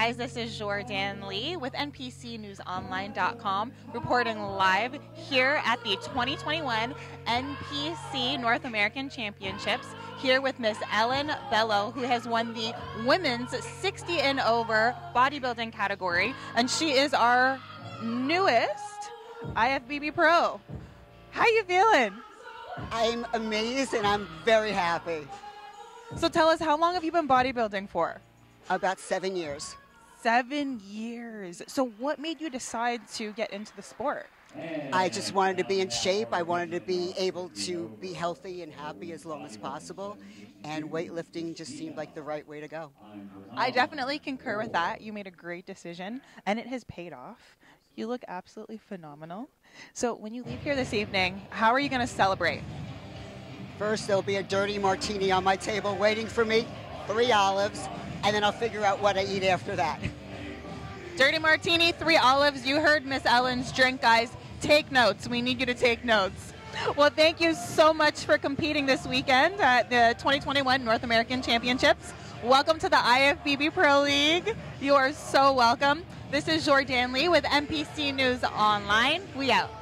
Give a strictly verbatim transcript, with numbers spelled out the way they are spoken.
guys, this is Jordan Lee with N P C News Online dot com reporting live here at the twenty twenty-one N P C North American Championships, here with Miss Ellen Bello, who has won the women's sixty and over bodybuilding category, and she is our newest I F B B Pro. How you feeling? I'm amazed and I'm very happy. So tell us, how long have you been bodybuilding for? About seven years. Seven years. So what made you decide to get into the sport? I just wanted to be in shape. I wanted to be able to be healthy and happy as long as possible. And weightlifting just seemed like the right way to go. I definitely concur with that. You made a great decision, and it has paid off. You look absolutely phenomenal. So when you leave here this evening, how are you going to celebrate? First, there'll be a dirty martini on my table waiting for me, three olives, and then I'll figure out what I eat after that. Dirty martini, three olives. You heard Miss Ellen's drink, guys. Take notes. We need you to take notes. Well, thank you so much for competing this weekend at the twenty twenty-one North American Championships. Welcome to the I F B B Pro League. You are so welcome. This is Jordan Lee with N P C News Online. We out.